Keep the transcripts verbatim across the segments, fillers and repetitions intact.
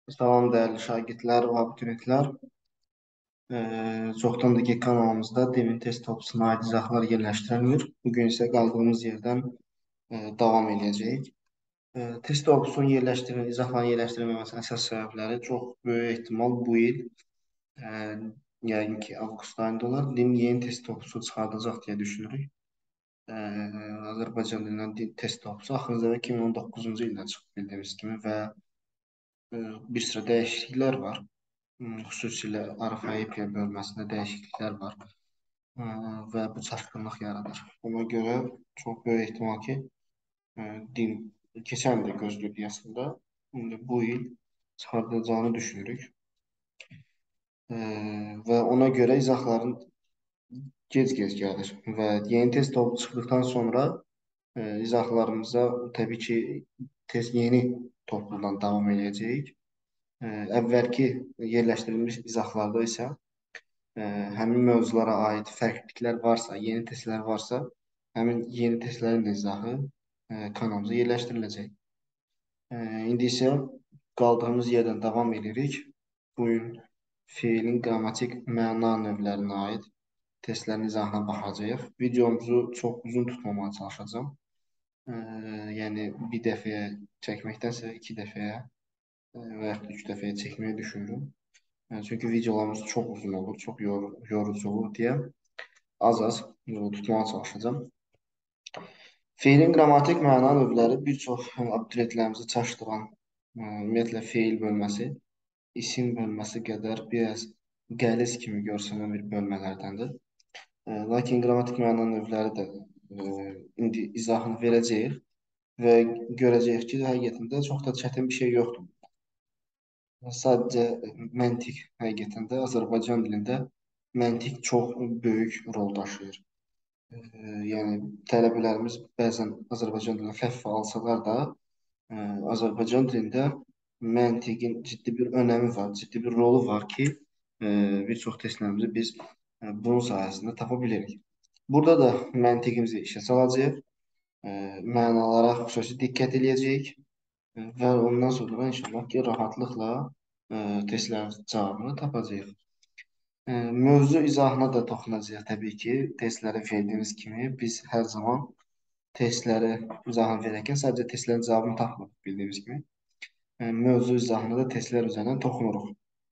Salam değerli şagirdlər və abituriyentlər. Ee, çoxdandır ki kanalımızda demin test topusuna aid izahlar yerləşdirilir. Bugün isə qaldığımız yerdən e, davam edəcəyik. E, test topusunun yerləşdirilmə, izahların yerləşdirilməməsinin əsas səbəbləri çox böyük ehtimal bu il e, yəqin ki avqust ayında olar. Din yeni test topusu çıxardılacaq deyə düşünürük. E, Azərbaycan dilindən di- test topusu axırıncı iki min on doqquzuncu ildə çıxıb bildiyimiz kimi və e, bir sıra dəyişikliklər var. Hmm, Xüsusilə arxaik bölməsində dəyişikliklər var e, və bu çaşqınlıq yaradır. Ona görə çox böyük ehtimal ki, e, din keçən il gözləyirdik əslində. İndi bu il çıxardılacağını düşünürük. E, və ona görə izahların gec-gec gəlir və yeni test topu çıxdıqdan sonra e, izahlarımıza təbii ki, test yeni topludan davam edəcəyik. E, əvvəlki yerləşdirilmiş izahlarda isə ə, həmin mövzulara aid fərqliliklər varsa, yeni testlər varsa, həmin yeni testlərin də izahı ə, kanalımıza yerləşdiriləcək. Ə, indi isə qaldığımız yerdən davam edirik. Bu gün feilin qrammatik məna növlərinə aid testlərin izahına baxacağıq. Videomuzu çox uzun tutmamağa çalışacağam. Ə, yəni bir dəfəyə çəkməkdənsə iki dəfəyə ə, və ya üç dəfəyə çəkməyi düşünürüm. Yəni, çünki videolarımız çox uzun olur, çox yor yorucu olur deyə az-az yolu tutmağa çalışacağım. Feilin qrammatik məna növləri bir çox abituriyentlərimizi çaşdıran, ə, ümumiyyətlə feil bölməsi, isim bölməsi qədər biraz qəliz kimi görsənən bir bölmələrdəndir. Ə, Lakin qrammatik məna növləri də ə, indi izahını verəcəyik və görəcəyik ki, həqiqətən də çox da çətin bir şey yoxdur. Sadəcə məntiq həqiqətən də Azərbaycan dilində məntiq çox böyük rol daşıyır. E, yəni tələbələrimiz bəzən Azərbaycan dilində xəffə alsalar da, e, Azərbaycan dilində məntiqin ciddi bir önəmi var, ciddi bir rolu var ki, e, bir çox testlərimizi biz e, bunun sayəsində tapa bilirik. Burada da məntiqimizi işə salacağıq, e, mənalara xüsusi diqqət edəcəyik. Və ondan sonra inşallah ki, rahatlıqla ə, testlərin cavabını tapacağıq. Ə, mövzu izahına da toxunacağıq təbii ki. Testləri verdiyimiz kimi biz hər zaman testləri izahını verərkən sadəcə testlərin cavabını tapmırıq bildiyimiz kimi. Ə, mövzu izahına da testlər üzərindən toxunuruq.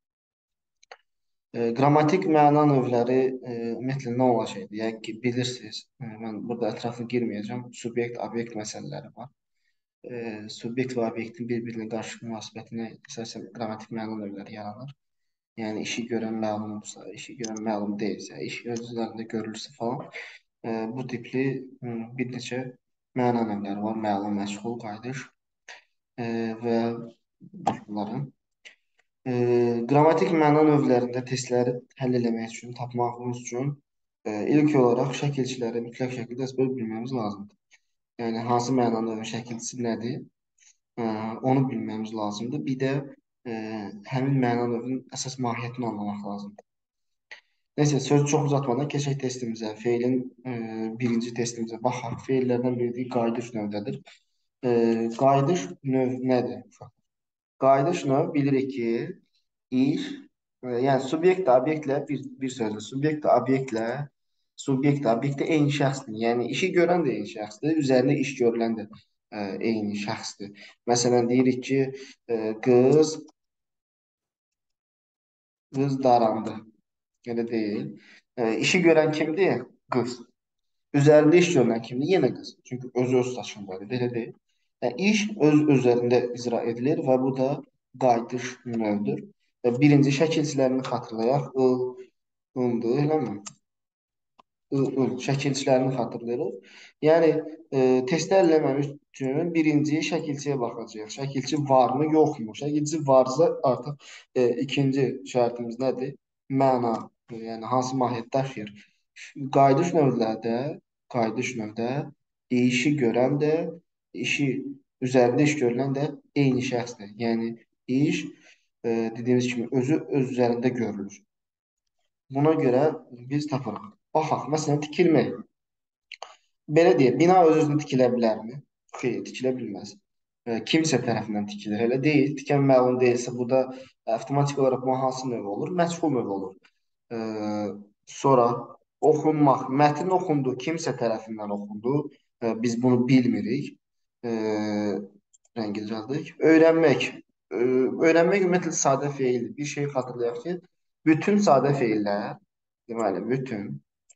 Ə, qrammatik məna növləri ə, ümumiyyətlə nə olacaqdır? Yəni ki, bilirsiniz, ə, mən burada ətraflı girməyəcəm. Subyekt, obyekt məsələləri var. E, subyekt və obyektin bir-birinə qarşı münasibətini əsasən qrammatik məna növləri yaranır. Yəni işi görən məlumdursa, işi görən məlum deyilsə, iş öz üzərində görülürsə falan. E, bu tipli hı, bir neçə məna növləri var. Məlum, məşğul, qayıdış e, və bunların. E, Qrammatik məna növlərində testləri həll etmək üçün, tapmağımız üçün e, ilk olaraq şəkilçiləri mütləq şəkildə əzbər bilmemiz lazımdır. Yəni hansı məna növün şəkilçisi nədir? Ə, onu bilməmiz lazımdır. Bir də ə, həmin məna növünün əsas mahiyyətini anlamaq lazımdır. Nəysə, sözü çox uzatmadan keçək testimizə. Feilin ə, birinci testimizə baxaq. Feillərdən biri qayıdış növdədir. Ə, qayıdış növ nədir? Qayıdış növ bilirik ki, iş, ə, yəni subyekt obyektlə bir, bir sözlə, subyekt obyektlə subyekt obyektə eyni şəxsdir. Yəni işi görən də eyni şəxsdir, üzərində iş görülən də ə, eyni şəxsdir. Məsələn, deyirik ki, ə, qız qız darandı. Elə deyil. Ə, işi görən kimdir? Qız. Üzərində iş görülən kimdir? Yenə qız. Çünki özü öz saçındadır. Belə deyil. Yəni, iş öz üzərində icra edilir və bu da qayıdış növüdür. Və birinci şəkilçilərini xatırlayaq. Il, ındır, eləmi? ı- ı- şəkilçilərini xatırlayırıq. Yəni e, testlər eləməmiş üçün birinci şəkilçiyə baxacağıq. Şəkilçi varmı, yoxmu? Şəkilçi varsa artıq e, ikinci şərtimiz nədir? Məna, e, yəni hansı mahiyyət daşıyır? Qayıdış növlərdə, qayıdış növdə işi görən də, işi üzərində iş görülən də eyni şəxsdir. Yəni iş e, dediyimiz kimi özü öz üzərində görülür. Buna görə biz tapırıq. Baxaq, məsələn, tikilmək. Belə deyək, bina öz-özünə tikilə bilərmi? Xeyr, tikilə bilməz. e, kimsə tərəfindən tikilir. Elə deyil. Tikən məlum deyilsə, burada avtomatik olaraq bu hansı növ olur? Məchul növ olur. E, Sonra oxunmaq. Mətn oxundu, kimsə tərəfindən oxundu. E, biz bunu bilmirik. E, Rəngi düzəldik. Öyrənmək. E, öyrənmək ümumiyyətlə sadə feildir. Bir şey xatırlayaq ki, bütün sadə feillər, deməli, bütün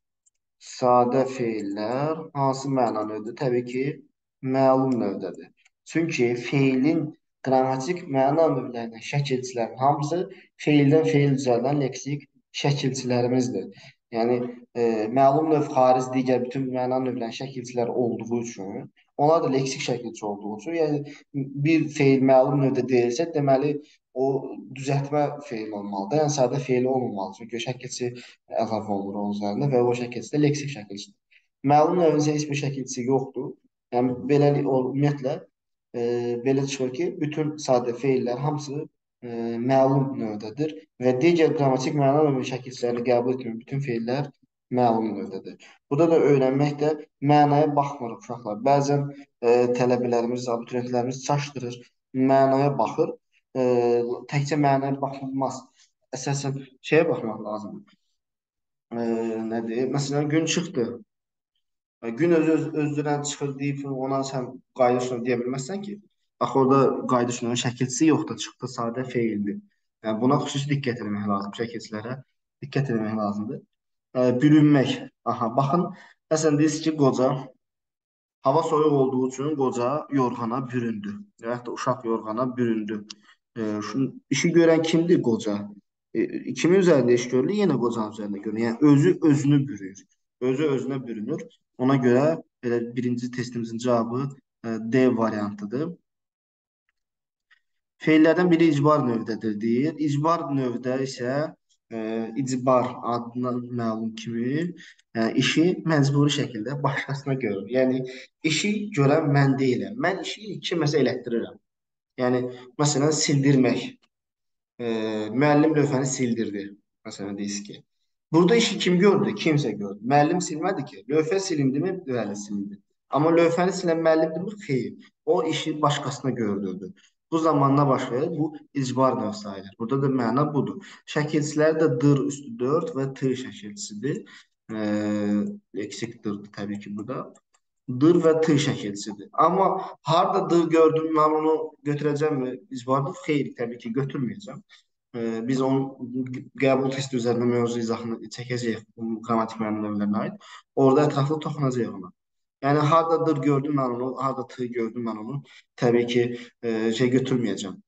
sadə feillər hansı məna növdür? Təbii ki, məlum növdədir. Çünki feilin qrammatik məna növlərinin şəkilçilərin hamısı feildən feil düzəldən leksik şəkilçilərimizdir. Yəni, e, məlum növ xaric digər bütün məna növlərinin şəkilçiləri olduğu üçün, onlar da leksik şəkilçi olduğu üçün, yəni bir feil məlum növdə deyilsə, deməli, o düzəltmə feil olmalıdır. Yəni, sadə feil olmamalı. Çünki şəkilçi əlavə olunur onun üzərində və o şəkilçi də leksik şəkilçidir. Məlum növün isə heç bir şəkilçisi yoxdur. Yəni, belə o, ümumiyyətlə, e, belə çıxır ki, bütün sadə feillər hamısı e, məlum növdədir və digər qrammatik məna növü şəkilçilərini qəbul etməyən bütün feillər məlum növdədir. Burada da öyrənmək də mənaya baxmırıq uşaqlar. Bəzən e, tələbələrimiz, abituriyentlərimiz çaşdırır, mənaya baxır. E, Təkcə mənaya baxılmaz. Əsasən şeyə baxmaq lazımdır. E, Nədir? Məsələn, gün çıxdı. E, Gün öz, öz özündən çıxır deyib ona sən qayıdış növü deyə bilməzsən ki. Axı orada qayıdış növünün şəkilçisi yoxdur, çıxdı sadə feildir. Yəni buna xüsusi diqqət etmək lazım, şəkilçilərə diqqət etmək lazımdır. E, bürünmək. Aha, baxın, məsələn deyirsiniz ki, qoca hava soyuq olduğu üçün qoca yorğana büründü. Və yaxud da uşaq yorğana büründü. E, şun, işi görən kimdir? Qoca. E, kimin üzərində iş görülür? Yenə qocanın üzərində görülür. Yəni özü özünü bürüyür. Özü özünə bürünür. Ona görə belə birinci testimizin cavabı e, D variantıdır. Feillərdən biri icbar növdədir deyir. İcbar növdə isə e, icbar adından məlum kimi e, işi məcburi şəkildə başqasına görür. Yəni işi görən mən deyiləm. Mən işi kiməsə elətdirirəm. Yəni məsələn sildirmək. E, Müəllim lövhəni sildirdi. Məsələn deyirsiniz ki. Burada işi kim gördü? Kimsə gördü. Müəllim silmədi ki. Lövhə silindimi? Bəli, silindi. Amma lövhəni silən müəllimdirmi? Xeyr. O işi başqasına gördürdü. Bu zaman nə baş verir? Bu icbar növ sayılır. Burada da məna budur. Şəkilçilər də dır üstü dörd və t şəkilçisidir. E, Leksik dırdır təbii ki bu da. Dır və t şəkilçisidir. Amma harda dır gördüm, mən onu götürəcəmmi? İcbardır? Xeyr, təbii ki, götürməyəcəm. Ee, biz onun qəbul testi üzərində mövzu izahını çəkəcəyik qrammatik məna növlərinə aid. Orada ətraflı toxunacağıq ona. Yəni hardadır gördüm mən onu, harda t gördüm mən onu. Təbii ki, e, şey götürməyəcəm.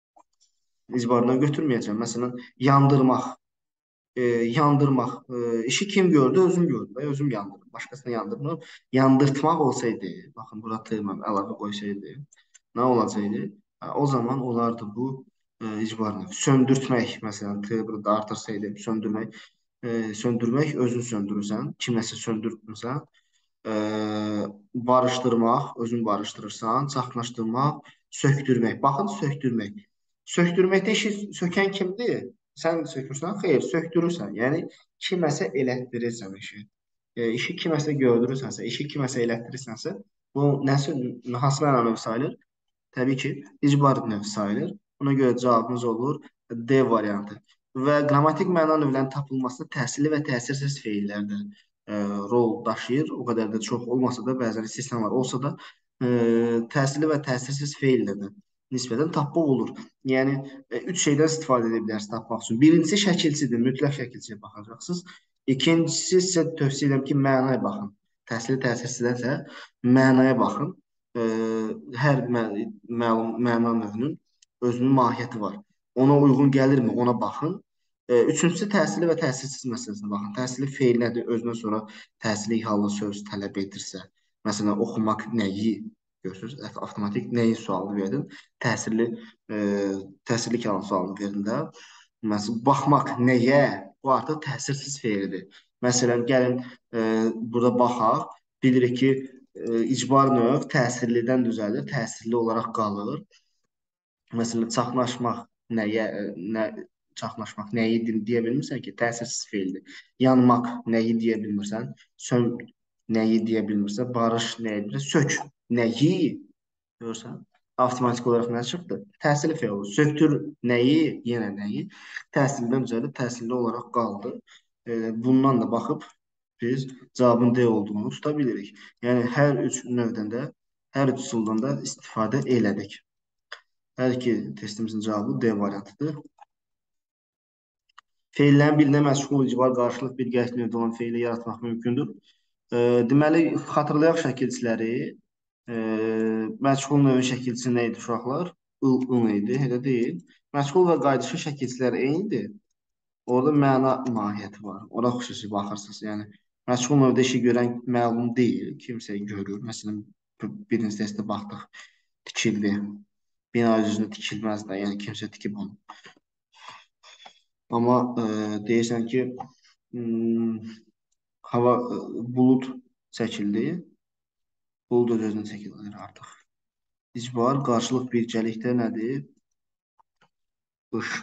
İcbardan götürməyəcəm. Məsələn, yandırmaq. E, yandırmaq. E, işi kim gördü? Özüm gördüm. Və özüm yandırdım. Başqasına yandırmır. Yandırtmaq olsaydı, baxın bura t mən əlavə qoysaydı, nə olacaqdı? Ha, o zaman olardı bu e, icbar növ. Söndürtmək, məsələn, t burada artırsaydı, söndürmək. E, söndürmək, özün söndürürsən. Kiməsə söndürtmürsən. E, Barışdırmaq, özün barışdırırsan. Çaxnaşdırmaq, sökdürmək. Baxın, sökdürmək. Sökdürməkdə işi sökən kimdir? Sən sökürsən, xeyr, sökdürürsən. Yəni kiməsə elətdirirsən işi. E, işi kiməsə gördürürsənsə, işi kiməsə elətdirirsənsə, bu nəsə hansı mənada sayılır? Təbii ki, icbar növ sayılır. Ona görə cavabımız olur D variantı. Və qrammatik məna növlərinin tapılmasında təsirli və təsirsiz feillər də e, rol daşıyır. O qədər də çox olmasa da, bəzən istisnalar olsa da, e, təsirli və təsirsiz feillər də nisbətən tapmaq olur. Yəni, e, üç şeydən istifadə edə bilərsiniz tapmaq üçün. Birincisi şəkilçidir, mütləq şəkilçiyə baxacaqsınız. İkincisi isə tövsiyə edirəm ki, mənaya baxın. Təsirli təsirsizlərsə mənaya baxın. E, Hər mə məlum məna növünün özünün mahiyyəti var. Ona uyğun gəlirmi, ona baxın. E, üçüncüsü təsirli və təsirsiz məsələsinə baxın. Təsirli feil nədir? Özünə sonra təsirli hallı söz tələb edirsə, məsələn, oxumaq nəyi görürsünüz? Avtomatik nəyin sualını verdin? Təsirli e, təsirli kəlam sualını verdin də. Məsələn, baxmaq nəyə? Bu artıq təsirsiz feildir. Məsələn, gəlin e, burada baxaq. Bilirik ki, e, icbar növ təsirlidən düzəlir, təsirli olaraq qalır. Məsələn, çaxnaşmaq nəyə, nə çaxnaşmaq nəyi deyə bilmirsən ki, təsirsiz feildir. Yanmaq nəyi deyə bilmirsən, sön nəyi deyə bilmirsən, barış nəyi bilmirsən, sök nəyi görürsən. avtomatik olaraq nə çıxdı? Təhsil feolu. Söktür nəyi, yenə nəyi? Təhsildən düzəlib təhsilli olaraq qaldı. E, bundan da baxıb biz cavabın D olduğunu tuta bilirik. Yəni hər üç növdən də, hər üç üsuldan da istifadə elədik. Hər iki testimizin cavabı D variantıdır. Feillərin birinə məşğul icbar qarşılıq bir gərək növdə olan feili yaratmaq mümkündür. E, deməli, xatırlayaq şəkilçiləri. E, məşğul növün şəkilçisi nə idi uşaqlar? I-ın idi, elə deyil. Məşğul və qayıdışı şəkilçilər eynidir. Orada məna mahiyyəti var. Ora xüsusi baxırsınız. Yəni, məşğul növdə işi görən məlum deyil. Kimsə görür. Məsələn, birinci testdə baxdıq. Tikildi. Bina üzrə tikilməz də. Yəni, kimsə tikib onu. Amma e, deyirsən ki, hmm, hava e, bulud çəkildi. Bulud öz-özünə çəkilir artıq. İcbar, qarşılıq bircəlikdə nədir? Qış.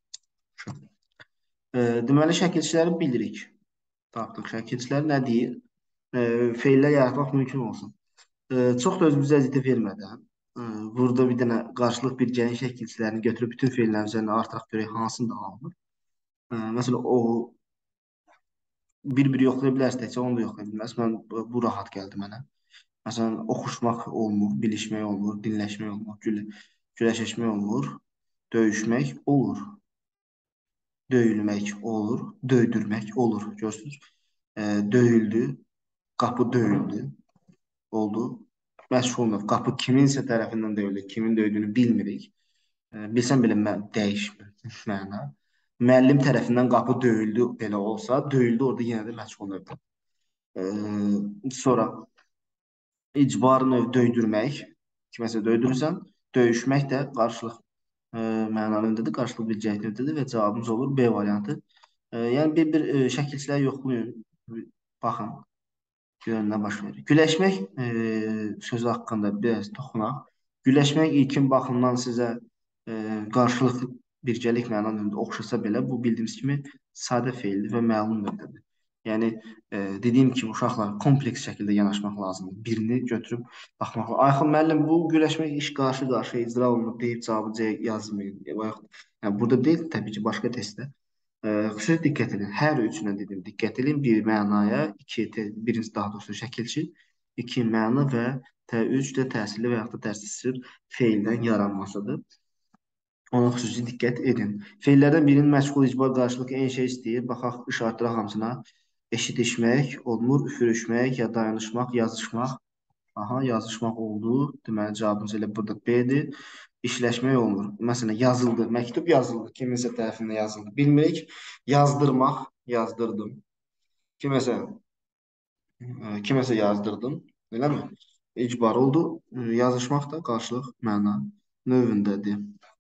E, deməli, şəkilçiləri bilirik. Tapdıq. Şəkilçilər nə deyir? E, feillər yaratmaq mümkün olsun. E, çox da özümüzə əziyyət vermədən, e, burada bir dənə qarşılıq bircəlik şəkilçilərini götürüb bütün feillərin üzərinə artıraq görək hansını da alınır. E, məsələn, o bir-bir yoxlaya bilərsiniz, təkcə onu da yoxlaya bilməz. Mən bu, bu rahat gəldi mənə. Məsələn, oxuşmaq olmur, bilişmək olmur, dinləşmək olmur, gülə, güləşmək olmur, döyüşmək olur, döyülmək olur, döydürmək olur. Görürsünüz, e, döyüldü, qapı döyüldü, oldu. Məşğul növ, qapı kiminsə tərəfindən döyüldü, kimin döydüyünü bilmirik. E, bilsən belə mən dəyişmir məna. Müəllim tərəfindən qapı döyüldü belə olsa, döyüldü orada yenə də məşğul növdür. E, sonra icbar növ döydürmək, kiməsə döydürürsən, döyüşmək də qarşılıq e, mənalı növdədir, qarşılıq bilcək növdədir və cavabımız olur B variantı. E, yəni bir-bir e, şəkilçilər yoxlayın, baxın, görün nə baş verir. Güləşmək e, sözü haqqında biraz toxunaq. Güləşmək ilkin baxımdan sizə e, qarşılıq bircəlik mənalı növdə oxşasa belə, bu bildiyimiz kimi sadə feildir və məlum növdədir. Yəni, e, dediyim kimi, uşaqlar kompleks şəkildə yanaşmaq lazımdır. Birini götürüb baxmaq lazımdır. Ayxın müəllim, bu güləşmək iş qarşı-qarşıya icra olunur deyib cavabı C yazmayın. Yəni, burada deyil, təbii ki, başqa testdə. E, xüsusi diqqət edin. Hər üçünə dedim, diqqət edin. Bir mənaya, iki, birinci daha doğrusu şəkilçi, iki məna və T üç də təsirli və yaxud da təsirsiz feildən yaranmasıdır. Ona xüsusi diqqət edin. Feillərdən birinin məşğul icbar qarşılıqlı eyni şey istəyir. Baxaq, işarətlər hamısına. Eşitişmək, olmur, üfürüşmək, ya dayanışmaq, yazışmaq. Aha, yazışmaq oldu. Deməli, cavabımız elə burada B-dir. İşləşmək olmur. Məsələn, yazıldı, məktub yazıldı, kiminsə tərəfindən yazıldı. Bilmirik, yazdırmaq, yazdırdım. Kiməsə, kiməsə yazdırdım, eləmi? İcbar oldu. Yazışmaq da qarşılıq məna növündədir.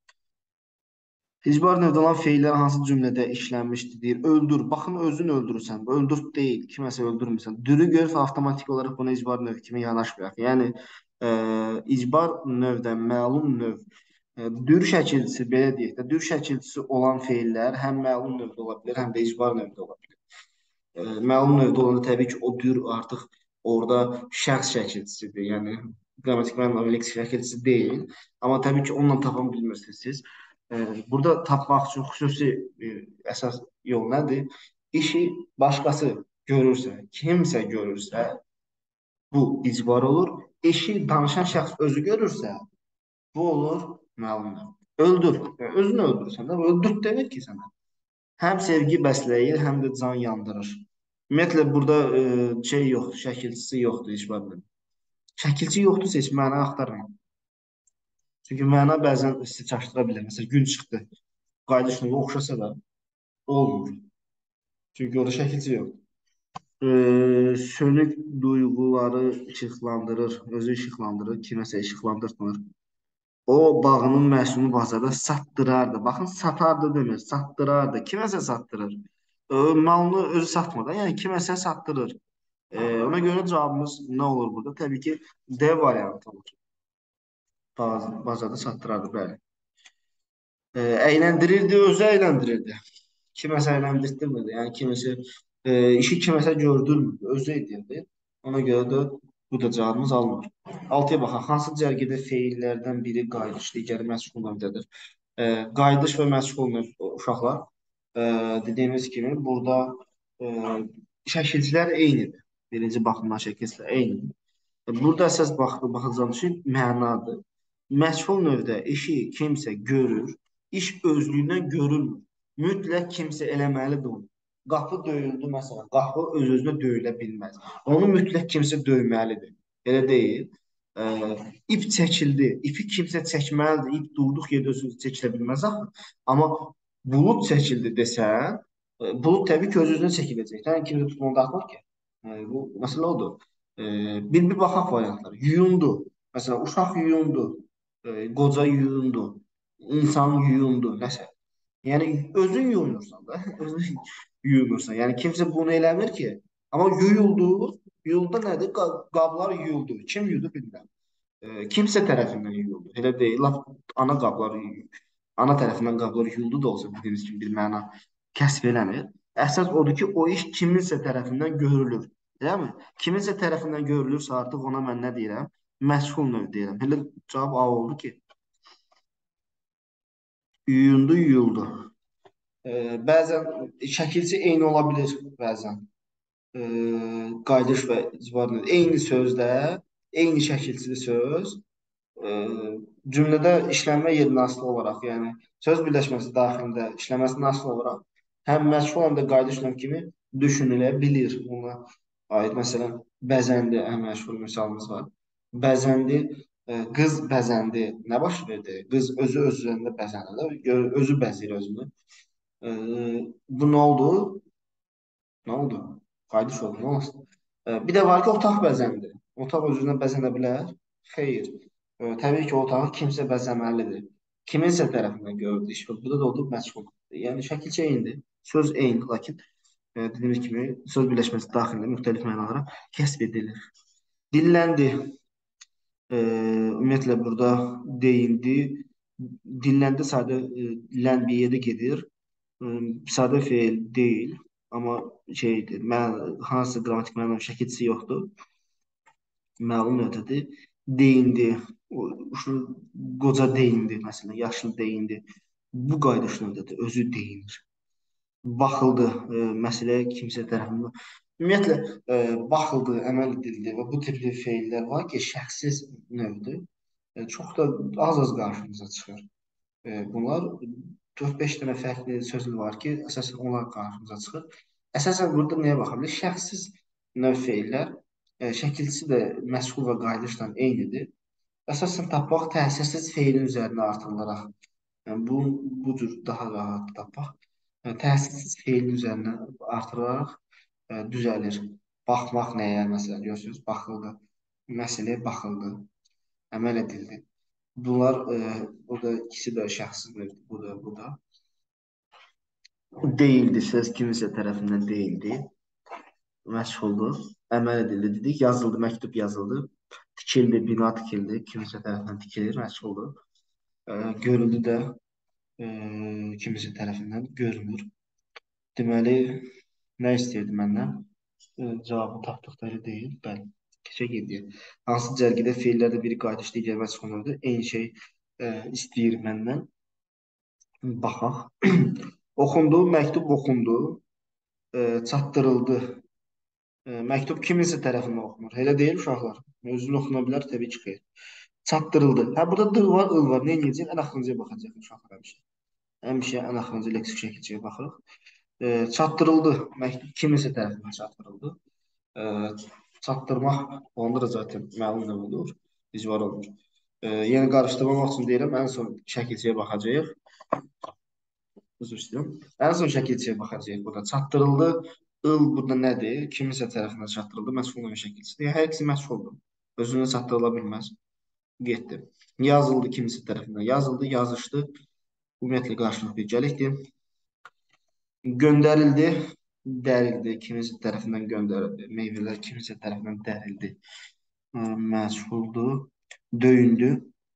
İcbar növdə olan feillər hansı cümlədə işlənmişdir deyir. Öldür. Baxın, özün öldürürsən. Öldür deyil. Kiməsə öldürmürsən. Dürü görüb avtomatik olaraq buna icbar növü kimi yanaşmayaq. Yəni, e, icbar növdən məlum növ. E, dür şəkilçisi, belə deyək də, dür şəkilçisi olan feillər həm məlum növdə ola bilər, həm də icbar növdə ola bilər. E, məlum növdə olanda təbii ki, o dür artıq orada şəxs şəkilçisidir. Yəni, qrammatik mənada leksik şəkilçisi deyil. Amma təbii ki, onunla tapa bilmirsiniz siz. Burada tapmaq üçün xüsusi e, əsas yol nədir? İşi başqası görürsə, kimsə görürsə, bu icbar olur. İşi danışan şəxs özü görürsə, bu olur məlumdur. Öldür. Yəni, özünü öldürürsən də, öldür demir ki sənə. Həm sevgi bəsləyir, həm də can yandırır. Ümumiyyətlə, burada e, şey yoxdur, şəkilçisi yoxdur icbarda. Şəkilçi yoxdursa heç məna axtarmayın. Çünki məna bəzən sizi çaşdıra bilər. Məsələn, gün çıxdı. Qayıdış növü oxşasa da olmur. Çünki orada şəkilçi yoxdur. Ee, sönük duyğuları işıqlandırır, özü işıqlandırır, kiməsə işıqlandırmır. O bağının məhsulunu bazarda satdırardı. Baxın, satardı demir, satdırardı. Kiməsə satdırır. Ee, malını özü satmadan, yəni kiməsə satdırır. Ee, ona görə cavabımız nə olur burada? Təbii ki, D variantı olur. Bazarda satdırardı, bəli. E, eğlendirirdi, özü eğlendirirdi. Kiməsə əyləndirdirmirdi. Yəni kiməsə e, işi kiməsə gördürmürdü, özü edirdi. Ona görə də Bu da cavabımız alınır. Altıya baxaq. Hansı cərgədə feillərdən biri qayıdış, digəri məşğul növdədir? E, qayıdış və məşğul növ uşaqlar. E, Dediyimiz kimi burada e, şəkilcilər eynidir. Birinci baxımdan şəkilcilər eynidir. Burada əsas bax baxacağım şey mənadır. Məchul növdə işi kimsə görür, iş özlüyündən görülmür. Mütləq kimsə eləməlidir onu. Qapı döyüldü məsələn, qapı öz-özünə döyülə bilməz. Onu mütləq kimsə döyməlidir. Elə deyil. Ə, ip çəkildi, ipi kimsə çəkməlidir. İp durduq yerdə özü çəkilə bilməz axı. Amma bulud çəkildi desən, ə, bulud təbii ki öz-özünə çəkiləcək. Yəni kimsə tutmanda atmır ki. Ə, bu məsələ odur. Ə, bir bir baxaq variantlara. Yuyundu. Məsələn, uşaq yuyundu, e, qoca yuyundu, insan yuyundu, nəsə. Yəni özün yuyunursan da, özün yuyunursan. Yəni kimsə bunu eləmir ki. Amma yuyuldu, yuyuldu nədir? Qa- Qablar yuyuldu. Kim yuydu bilmirəm. E, kimsə tərəfindən yuyuldu. Elə deyil, lap ana qablar yuyuldu. Ana tərəfindən qablar yuyuldu da olsa bildiyiniz kimi bir məna kəsb eləmir. Əsas odur ki, o iş kiminsə tərəfindən görülür. Deyilmi? Kiminsə tərəfindən görülürsə artıq ona mən nə deyirəm? Məşğul növ deyirəm. Elə cavab A oldu ki, yuyundu, yuyuldu. Ee, bəzən şəkilçi eyni ola bilir bəzən. Ee, Qayıdış və icbar növü. Eyni sözdə, eyni şəkilçili söz e, cümlədə işlənmə yerinə asılı olaraq, yəni söz birləşməsi daxilində işləməsinə asılı olaraq həm məşğul həm də qayıdış növ kimi düşünülə bilir. Buna aid məsələn bəzəndi ən məşhur misalımız var. Bəzəndi, e, qız bəzəndi. Nə baş verdi? Qız özü öz üzərində bəzənir. Özü bəzəyir özünü. E, Bu nə oldu? Nə oldu? Qayıdış oldu. Nə olsun? E, Bir də var ki, otaq bəzəndi. Otaq özünə bəzənə bilər. Xeyr. E, təbii ki, otağı kimsə bəzəməlidir. Kiminsə tərəfindən görüldü iş. Burada da oldu məşğul. Yəni şəkil eynidir. Söz eyni, lakin e, dediyimiz kimi söz birləşməsi daxilində müxtəlif mənalara kəsb edilir. Dilləndi. E, Ümumiyyətlə burada deyindi. Dilləndi sadə e, lən bir yerdə gedir. E, Sadə feil deyil. Amma şeydir, mən hansı qrammatik məna şəkilçisi yoxdur. Məlum növdədir. Deyindi. O, şu qoca deyindi məsələn, yaşlı deyindi. Bu qaydaş növdədir, özü deyinir. Baxıldı, e, məsələyə kimsə tərəfindən. Ümumiyyətlə e, baxıldı, əməl edildi və bu tipli feillər var ki, şəxssiz növdür. E, çox da az-az qarşımıza çıxır. E, bunlar dörd beş dənə fərqli sözlər var ki, əsasən onlar qarşımıza çıxır. Əsasən burada nəyə baxa bilir? Şəxssiz növ feillər, e, şəkilçisi də məşğul və qayıdışla eynidir. Əsasən tapmaq təsirsiz feilin üzərinə artırılaraq. Yəni bu, bu cür daha rahat tapmaq. Yəni, təsirsiz feilin üzərinə artırılaraq e, düzəlir. Baxmaq nəyə, məsələn, görürsünüz, baxıldı. Məsələyə baxıldı, əməl edildi. Bunlar e, burada ikisi də şəxsiz növdür. Bu da, bu da. Deyildi, söz kiminsə tərəfindən deyildi. Məşğuldur. Əməl edildi dedik. Yazıldı, məktub yazıldı. Tikildi, bina tikildi. Kiminsə tərəfindən tikilir, məşğuldur. E, görüldü də e, kiminsə tərəfindən görünür. Deməli, nə istəyirdi məndən? E, cavabı tapdıqda elə deyil. Bəli. Keçək gediyə. Hansı cərgədə feillərdə biri qayıdış, digəri məşğul növdür? Eyni şey e, istəyir məndən. Baxaq. Oxundu, məktub oxundu, e, çatdırıldı. E, məktub kiminsə tərəfindən oxunur. Elə deyil uşaqlar. Özünü oxuna bilər, təbii ki, xeyr. Çatdırıldı. Hə, burada dır var, ıl var. Nə edəcək? Ən axırıncıya baxacaq uşaqlar həmişə. Həmişə ən axırıncı leksik şəkilçiyə baxırıq. E, çatdırıldı. Məktub kiminsə tərəfindən çatdırıldı. E, Çatdırmaq onda da zaten məlum nə olur? İcbar olunur. E, yəni qarışdırmamaq üçün deyirəm, ən son şəkilçiyə baxacağıq. Üzr istəyirəm. Ən son şəkilçiyə baxacağıq burada. Çatdırıldı. Il burada nədir? Kiminsə tərəfindən çatdırıldı. Məşğul olan şəkilçidir. Yəni, hər ikisi məşğuldur. Özünə çatdırıla bilməz. Getdi. Yazıldı kiminsə tərəfindən. Yazıldı, yazışdı. Ümumiyyətlə qarşılıq bir gəlikdir. Göndərildi. Dərildi. Kiminsə tərəfindən göndərildi. Meyvələr kiminsə tərəfindən dərildi. Məşğuldur. Döyündü.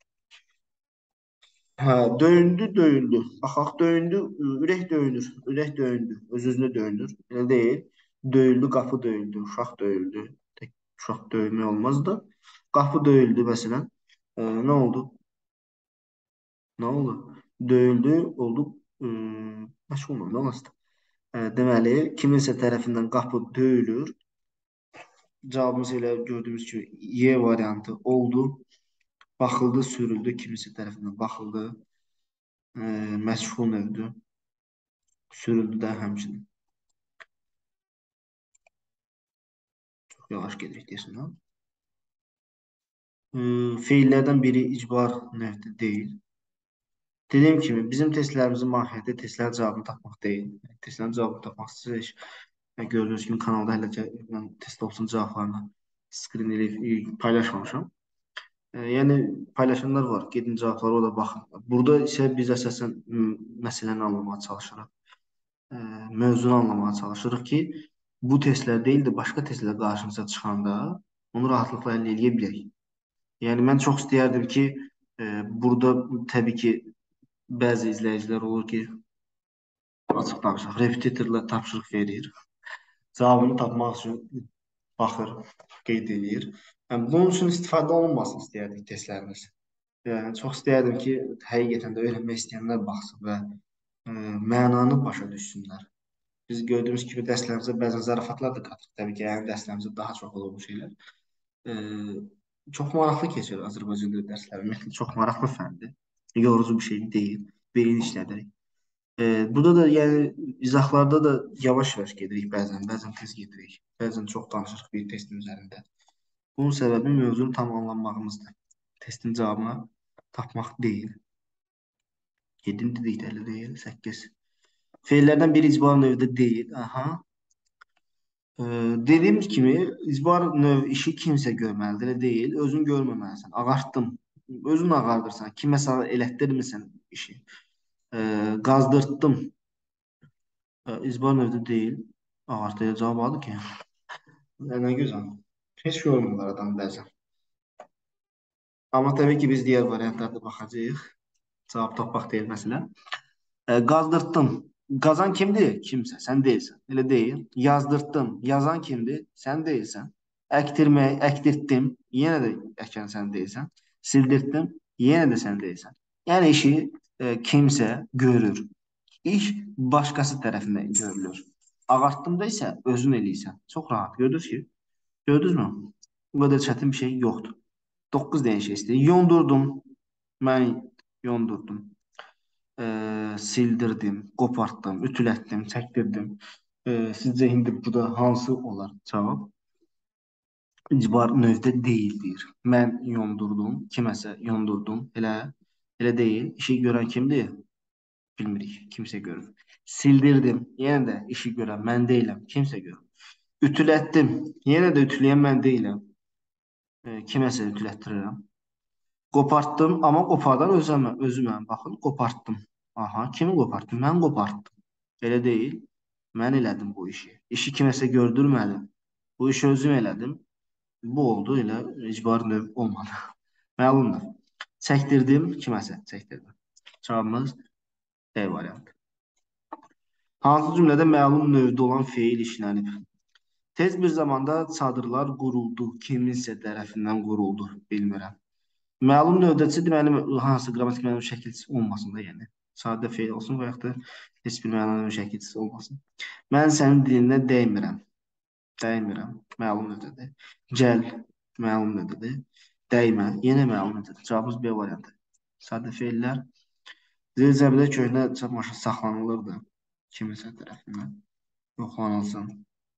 Hə, döyündü, döyündü. Baxaq, döyündü, ürək döyünür, ürək döyündü, öz-özünə döyünür. Elə deyil. Döyüldü, qapı döyüldü, uşaq döyüldü. Uşaq döymək olmaz da. Qapı döyüldü məsələn. E, nə oldu? Nə oldu? Döyüldü, oldu. E, məşğul oldu aslında. E, deməli, kiminsə tərəfindən qapı döyülür. Cavabımız elə gördüyümüz kimi Y variantı oldu. Baxıldı, sürüldü, kiminsə tərəfindən baxıldı. E, məşğul növdür. Sürüldü də həmçinin. Çox yavaş gedirik deyəsən. E, feillərdən biri icbar növdür deyil. Dediyim kimi bizim testlərimizin mahiyyəti testlərin cavabını tapmaq deyil. Testlərin cavabını tapmaq istəyirsək, gördüyünüz kimi kanalda hələ ki mən test olsun cavablarını skrin edib paylaşmamışam. E, yəni paylaşanlar var. Gedin cavablara o da baxın. Burada isə biz əsasən məsələni anlamaya çalışırıq. E, mövzunu anlamaya çalışırıq ki, bu testlər deyil də başqa testlər qarşımıza çıxanda onu rahatlıqla əldə edə bilək. Yəni mən çox istəyərdim ki, e, burada təbii ki bəzi izləyicilər olur ki, açıq danışaq, repetitorla tapşırıq verir. Cavabını tapmaq üçün baxır, qeyd edir. Yəni, bunun üçün istifadə olunmasını istəyərdik testlərimiz. Yəni, çox istəyərdim ki, həqiqətən də öyrənmək istəyənlər baxsın və e, mənanı başa düşsünlər. Biz gördüyümüz kimi dərslərimizə bəzən zarafatlar da qatırıq. Təbii ki, yəni dərslərimizdə daha çox olur bu şeylər. E, çox maraqlı keçir Azərbaycan dili dərsləri. Ümumiyyətlə, çox maraqlı fəndir. Yorucu bir şey deyil. Beyin işlədirik. E, burada da yəni izahlarda da yavaş-yavaş gedirik bəzən, bəzən tez gedirik. Bəzən çox danışırıq bir testin üzərində. Bunun səbəbi mövzunu tam anlamağımızdır. Testin cavabını tapmaq deyil. yeddi dedik də elə deyil, səkkiz. Feillərdən biri icbar növdə deyil. Aha. E, dediyimiz kimi icbar növ işi kimsə görməlidir, elə deyil. Özün görməməlisən. Ağartdım. Özün ağardırsan. Kiməsə elətdirmirsən işi. E, qazdırtdım. İcbar növdə deyil. Ağartıya cavab aldı ki. Nə gözəl. Heç yormurlar adam bəzən. Amma təbii ki biz digər variantlarda baxacağıq. Cavab tapmaq deyil məsələ. E, qazdırtdım. Qazan kimdir? Kimsə. Sən deyilsən. Elə deyil. Yazdırtdım. Yazan kimdir? Sən deyilsən. Əkdirmək, əkdirtdim. Yenə də əkən sən deyilsən. Sildirtdim. Yenə də sən deyilsən. Yəni işi e, kimsə görür. İş başqası tərəfindən görülür. Ağartdımda isə özün eləyirsən. Çox rahat. Gördünüz ki? Gördünüz mü? Bu qədər çətin bir şey yoxdur. doqquz dənə şey istəyir. Yondurdum. Mən yondurdum. E, sildirdim, qopartdım, ütülətdim, çəkdirdim. E, sizcə indi bu da hansı olar cavab? İcbar növdə deyildir. Mən yondurdum, kiməsə yondurdum. Elə, elə deyil. İşi görən kimdir? Bilmirik. Kimsə görür. Sildirdim. Yenə də işi görən mən deyiləm. Kimsə görür. Ütülətdim. Yenə də ütüləyən mən deyiləm. E, kiməsə ütülətdirirəm. Qopartdım, amma qopardan özümə, özümə. Baxın, qopartdım. Aha, kimi qopartdım? Mən qopartdım. Elə deyil. Mən elədim bu işi. İşi kiməsə gördürmədim. Bu işi özüm elədim. Bu oldu, elə icbar növ olmadı. Məlumdur. Çəkdirdim, kiməsə çəkdirdim. Cavabımız D variantı. Hansı cümlədə məlum növdə olan feil işlənib? Tez bir zamanda çadırlar quruldu, kiminsə tərəfindən quruldu, bilmirəm. Məlum növdəçi deməli hansı qrammatik məna şəkilçisi olmasın da, yəni. Sadə feil olsun və yaxud da heç bir məna şəkilçisi olmasın. Mən sənin dilinə dəymirəm. Dəymirəm. Məlum növdədir. Gəl. Məlum növdədir. Dəymə. Yenə məlum növdədir. Cavabımız B variantı. Sadə feillər. Zil zəmidə köhnə çamaşır saxlanılırdı. Kiminsə tərəfindən yoxlanılsın.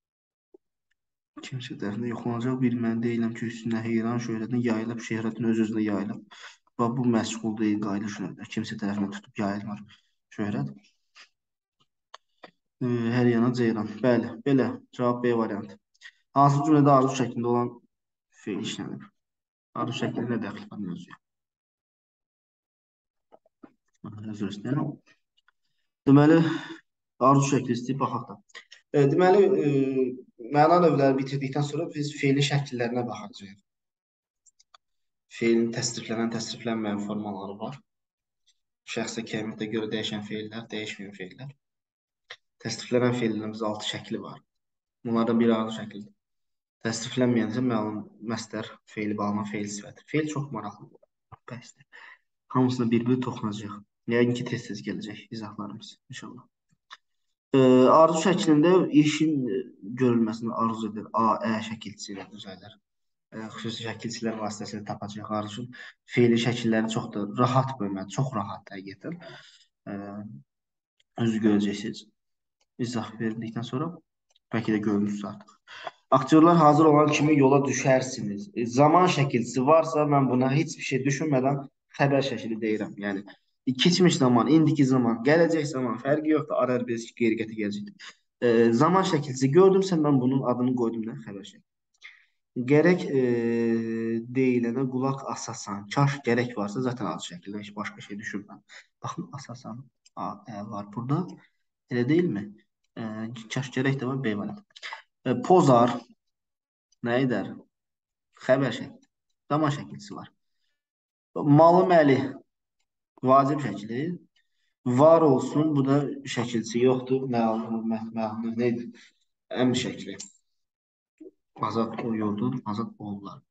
Kimsə tərəfindən yoxlanacaq bir mən deyiləm ki, üstünə heyran şöhrətin yayılıb, şöhrətin öz-özünə yayılıb. Və bu məşğul deyil, qaylı şöhrət. Kimsə tərəfindən tutub yayılmır şöhrət. E, hər yana ceyran. Bəli, belə. Cavab B variantı. Hansı cümlədə arzu şəklində olan feil işlənib? Arzu şəklində nə dəxil var mövzuya? Özür istəyirəm. Deməli, arzu şəkli istəyib baxaq da. E, deməli, e, məna növləri bitirdikdən sonra biz feilin şəkillərinə baxacağıq. Feilin təsriflənən, təsriflənməyən formaları var. Şəxsi kəmiyyətə görə dəyişən feillər, dəyişməyən feillər. Təsriflənən feillərimizin altı şəkli var. Bunlardan biri arzu şəklidir. Təsriflənməyəncə məlum məstər feili bağlanan feil sifəti. Feil çox maraqlıdır. Bəsdir. Hamısına bir-bir toxunacaq. Yəqin ki, tez-tez gələcək izahlarımız inşallah. E, arzu şəklində işin görülməsini arzu edir. A, Ə şəkilçisi ilə düzəlir. E, xüsusi şəkilçilər vasitəsilə tapacaq arzu. Feili şəkilləri çox da rahat bölmədir. Çox rahat həqiqətən. E, özü görəcəksiniz. İzah verildikdən sonra bəlkə də görmüşsünüz artıq. Aktyorlar hazır olan kimi yola düşərsiniz. E, zaman şəkilçisi varsa mən buna heç bir şey düşünmədən xəbər şəkli deyirəm. Yəni keçmiş zaman, indiki zaman, gələcək zaman fərqi yoxdur. Arabes qeyri-qəti gələcəkdir. E, zaman şəkilçisi gördümsə mən bunun adını qoydum da xəbər şəkli. Gərək e, deyilənə qulaq asasan. Kaş gərək varsa zaten adı şəkildə heç başqa şey düşünməm. Baxın asasan. A, ə var burada. Elə deyilmi? E, kaş gərək də var, B var. E, pozar nə edər? Xəbər şəkli. Zaman şəkilçisi var. Malı məli vacib şəkli. Var olsun. Bu da şəkilçisi yoxdur. Məlum, məlum neydi? Əmr şəkli. Azad oluyordun, azad olurlar.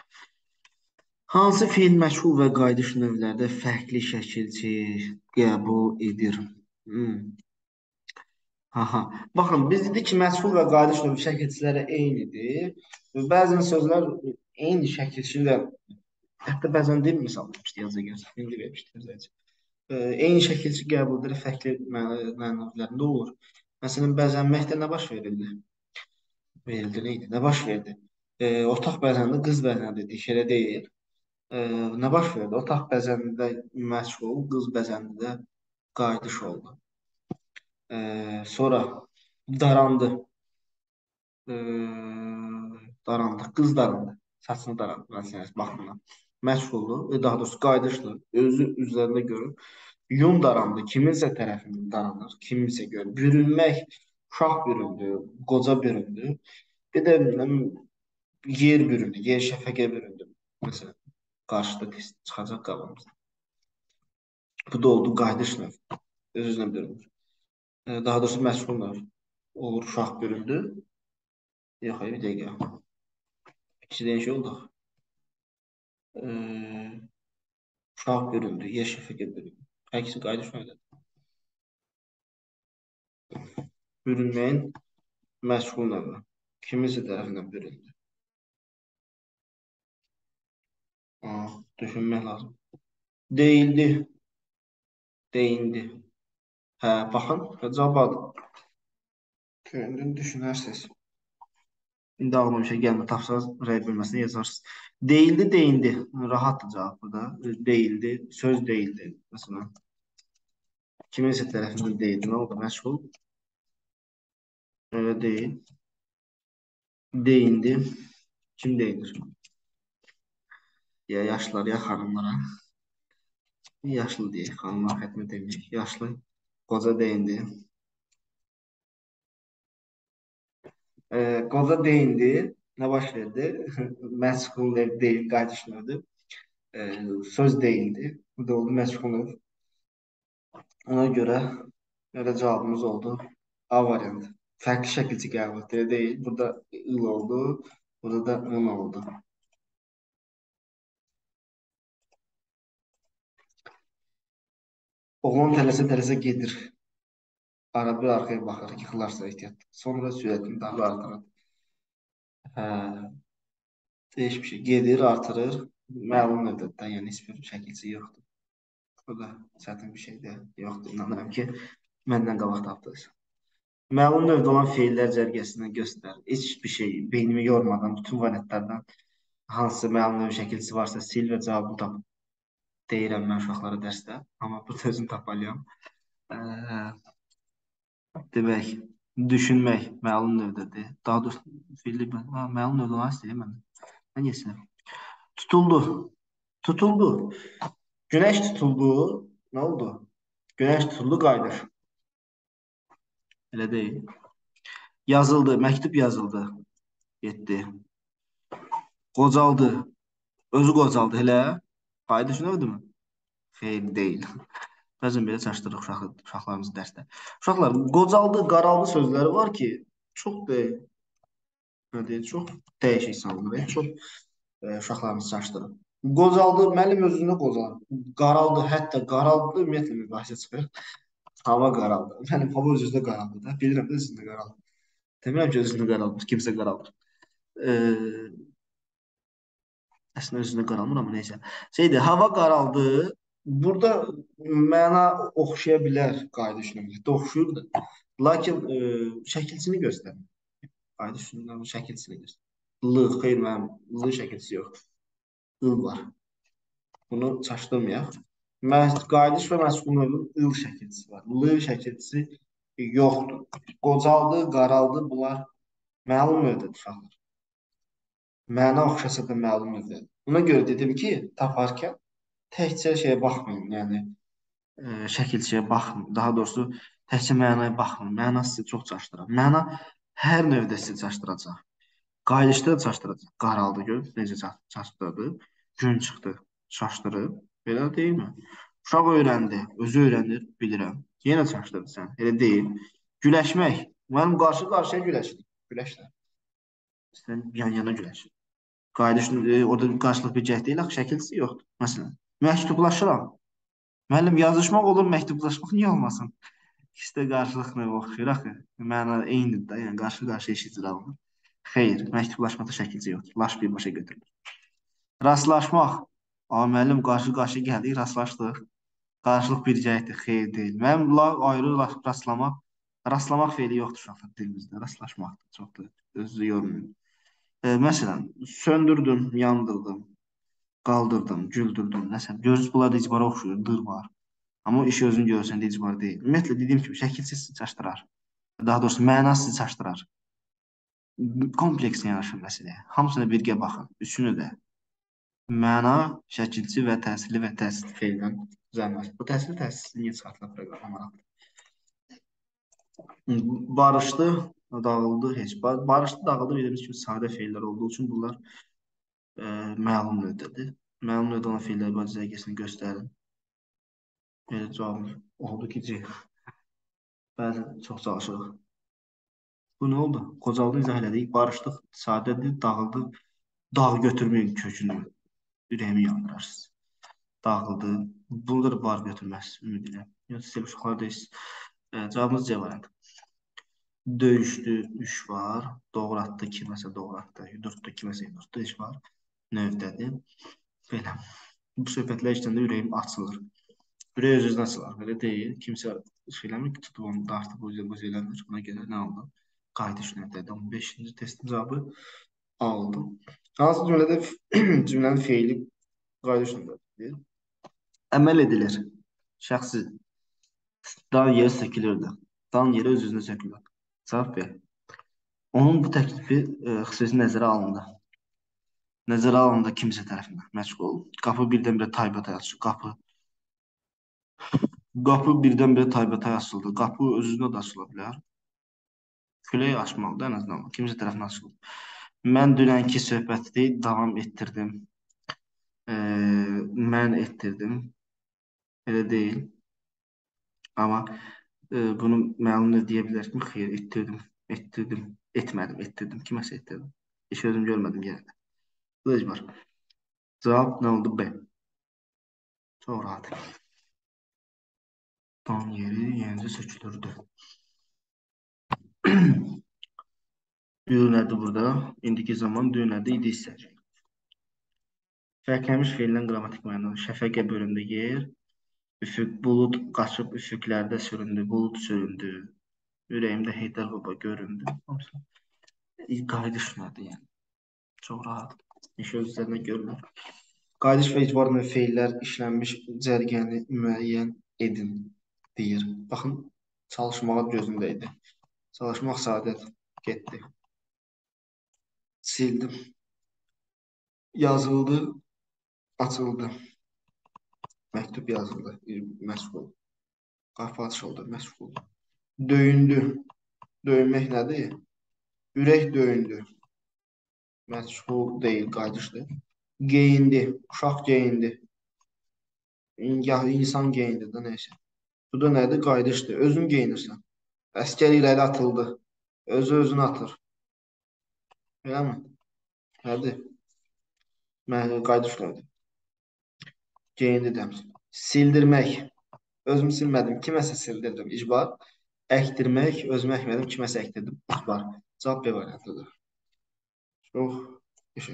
Hansı fiil məşğul və qayıdış növlərdə fərqli şəkilçi qəbul edir? Hmm. Aha. Baxın, biz dedik ki, məşğul və qayıdış növü şəkilçiləri eynidir. Bəzən sözlər eyni şəkilçi ilə hətta bəzən deyil, misal vermişdik, yazı gəlsin, indi vermişdik. Eyni şəkilçi qəbul edir, fərqli mənəvilərində olur. Məsələn, bəzənməkdə nə baş verildi? Verildi, neydi? Nə baş verdi? E, otaq bəzəndə qız bəzəndə dedik, elə deyil. E, nə baş verdi? Otaq bəzəndə məşğul, qız bəzəndə qayıdış oldu. E, sonra darandı. E, darandı, qız darandı. Saçını darandı, məsələn, baxımdan. Məşğuldur, daha doğrusu qayıdışdır. Özü üzərində görür. Yun darandı, kiminsə tərəfindən daranır, kiminsə görür. Bürünmək, uşaq büründü, qoca büründü. Bir də yer büründü, yer şəfəqə büründü. Məsələn, qarşıda çıxacaq qabağımıza. Bu da oldu qayıdış növ. Öz-özünə bürünür. Daha doğrusu məşğul növ. Olur, uşaq büründü. Yox, bir dəqiqə. İkisi dəyişik olduq. Ee, uşaq büründü, yer şəfəqə büründü. Hər ikisi qayıdış növdədir. Bürünməyin məşğul növü. Kiminsə tərəfindən büründü. Aa, düşünmək lazım. Deyildi. Deyindi. Hə, baxın, cavab aldım. Kendin düşünərsiniz. İndi ağlıma bir şey gəlmir. Tapsanız rəy bölməsində yazarsınız. Deyildi, deyindi. Rahatdır cavab burada. Deyildi, söz deyildi. Məsələn. Kiminsə tərəfindən deyildi. Nə oldu? Məşğul. Öyle deyil. Deyindi. Kim deyindir? Ya yaşlılar, ya xanımlara. Yaşlı deyək. Xanımlar xətmi deməyək. Yaşlı. Qoca deyindi. Ee, qoca deyindi. Nə baş verdi? Məşğul deyil, qayıdış növüdür. Ee, söz deyildi. Bu da oldu məşğul növ. Ona görə belə cavabımız oldu A variantı. Fərqli şəkilçi qəbul etdi deyil. Burada il oldu. Burada da ın oldu. Oğlan tələsə-tələsə gedir. Arada bir arkaya baxır, yıxılarsa ehtiyat. Sonra sürətini daha artırır. Hə, değiş bir şey. Gedir, artırır. Məlum növdədə, yəni heç bir şəkilçi yoxdur. O da çətin bir şey də yoxdur. İnanıram ki, məndən qabaq tapdınız. Məlum növdə olan feillər cərgəsindən göstər. Heç bir şey beynimi yormadan bütün variantlardan hansı məlum növ şəkilçisi varsa sil və cavabını tap. Deyirəm mən uşaqlara dərsdə. Amma bu sözünü tapmalıyam. Demək, düşünmək məlum növdədir. Daha doğrusu feilli məlum növdə olan istəyir məndən. Mən yesinəm. Tutuldu. Tutuldu. Güneş tutuldu. Nə oldu? Güneş tutuldu, qayıdır. Elə deyil. Yazıldı, məktub yazıldı. Getdi. Qocaldı. Özü qocaldı, elə. Qayıdış növdürmü? Xeyr, deyil. Bəzən belə çaşdırırıq uşaq, uşaqlarımızı dərsdə. Uşaqlar, qocaldı, qaraldı sözləri var ki, çox deyil. Nə deyir, çox dəyişik salınır. Yəni, çox e, uşaqlarımız çaşdırır. Qocaldı, müəllim özünü qocalır. Qaraldı, hətta qaraldı, ümumiyyətlə mübahisə çıxır. Hava qaraldı. Mənim hava öz-özünə qaraldı da. Bilirəm də özünə qaraldı. Demirəm ki, özünə qaralmış, kimsə qaralmış. E, Əslində özünə qaralmır, amma neysə. Şeydir, hava qaraldı. Burada məna oxşaya bilər qayda işləməkdə. Oxşuyur da. Lakin e, şəkilçini göstərir. Qayda işləməkdə şəkilçini göstərir. L, xeyr, mənim L şəkilçisi yox. I var. Bunu çaşdırmayaq. Məhz qaydiş və məşğul növün il şəkilçisi var. L şəkilçisi yoxdur. Qocaldı, qaraldı, bunlar məlum növdədir uşaqlar. Məna oxşasa da məlum növdədir. Buna görə dedim ki, taparkən təkcə şeyə baxmayın, yəni e, şəkilçiyə baxın. Daha doğrusu təkcə mənaya baxın. Məna sizi çox çaşdırır. Məna hər növdə sizi çaşdıracaq. Qayıdışda da çaşdıracaq. Qaraldı gör, necə ça- çaşdırdı. Gün çıxdı, şaşdırıb. Belə deyilmi? Uşaq öyrəndi, özü öyrənir, bilirəm. Yenə çaşdırdı sən. Elə deyil. Güləşmək. Mənim qarşı-qarşıya güləşdik. Güləşlər. Sən yan-yana güləşir. Qayıdış e, orada bir qarşılıq bir cəhd deyil, axı şəkilçisi yoxdur. Məsələn, məktublaşıram. Müəllim, yazışmaq olur, məktublaşmaq niyə olmasın? İkisi də qarşılıq növü oxşayır axı. Məna eynidir də, yəni qarşı-qarşıya iş icra olunur. Xeyr, məktublaşmada şəkilçi yoxdur. Laş birbaşa götürülür. Rastlaşmaq. Amma müəllim qarşı-qarşıya gəldik, rastlaşdıq. Qarşılıq bir cəhətdir, xeyr deyil. Mənim la ayrı rast- rastlamaq, rastlamaq feili yoxdur uşaqlar dilimizdə. Rastlaşmaqdır. Çox da özünüzü yormayın. E, məsələn, söndürdüm, yandırdım, qaldırdım, güldürdüm. Nəsə, görürsünüz, bunlar da icbara oxşuyur, dır var. Amma o işi özün görürsən də icbar deyil. Ümumiyyətlə, dediyim kimi, şəkil sizi çaşdırar. Daha doğrusu, məna sizi çaşdırar. Kompleks yanaşın məsələyə. Hamısına birgə baxın. Üçünü də. Məna, şəkilçi və təsirli və təsirli feildən düzəlməsi. Bu təsirli təsirli niyə çıxartılır proqrama maraqlı. Barışdı, dağıldı, heç. Barışdı, dağıldı, dediyimiz kimi sadə feillər olduğu üçün bunlar e, məlum növdədir. Məlum növdə olan feillər bacizəgəsini göstərin. Belə cavabımız oldu ki, C. Bəzən çox çalışırıq. Bu nə oldu? Qocaldı, izah elədik. Barışdıq, sadədir, dağıldı. Dağ götürməyin kökünü. Ürəyimi yandırarsınız. Dağıldı. Burada da var götürməz, ümid edirəm. Yox, siz uşaqlar deyirsiniz. E, cavabımız C variantı. Döyüşdü, üç var. Doğratdı, kiməsə doğratdı. Yudurtdu, kiməsə yudurtdu, üç var. Növdədir. Belə. Bu söhbətlər işləndə ürəyim açılır. Ürək öz-özünə açılır. Belə deyil. Kimsə şeyləmir ki, tutub onu dartıb bu bu eləmir. Buna görə nə oldu? Qayıdış növdədir. on beşinci testin cavabı aldım. Hansı cümlədə cümlənin feili qayıdış növdədir? Əməl edilir. Şəxsi dan yeri sökülürdü. Dan yeri öz-özünə sökülür. Cavab ver. Onun bu təklifi e, xüsusi nəzərə alındı. Nəzərə alındı kimsə tərəfindən. Məşğul. Qapı birdən-birə taybatay açıldı. Qapı Qapı birdən-birə taybatay açıldı. Qapı öz-özünə də açıla bilər. Külək açmalıdır ən azından. Kimsə tərəfindən açılır. Mən dünənki söhbəti davam etdirdim. E, mən etdirdim. Elə deyil. Amma e, bunu məlum deyə bilər ki, xeyr, etdirdim, etdirdim, etmədim, etdirdim. Kiməsə etdirdim. Heç özüm görmədim yerdə. Bu da var. Cavab nə oldu? B. Çox rahat. Dan yeri yenicə sökülürdü. Düyünədir burada. İndiki zaman düyünədir idi hissəcək. Fərqlənmiş feildən qrammatik mənada. Şəfəqə bölündü yer. Üfüq, bulud qaçıb üfüqlərdə süründü. Bulud süründü. Ürəyimdə Heydər Baba göründü. Qayıdış nədir yəni? Çox rahat. İş öz üzərinə görülür. Qayıdış və icbar feillər işlənmiş cərgəni müəyyən edin deyir. Baxın, çalışmağa gözümdə idi. Çalışmaq saadət getdi. Sildim. Yazıldı, açıldı. Məktub yazıldı, məşğul. Qapı açıldı, məşğul. Döyündü. Döyünmək nədir? Ürək döyündü. Məşğul deyil, qayıdışdır. Geyindi, uşaq geyindi. Ya insan geyindi də neysə. Bu da nədir? Qayıdışdır. Özün geyinirsən. Əskər irəli atıldı. Özü özünü atır. Elə mi? Hadi. Mən qayıdış növdür. Geyindirəm. Sildirmək. Özümü silmədim. Kiməsə sildirdim. İcbar. Əkdirmək. Özümü əkmədim. Kiməsə əkdirdim. İcbar. Cavab B variantıdır. Çox şey.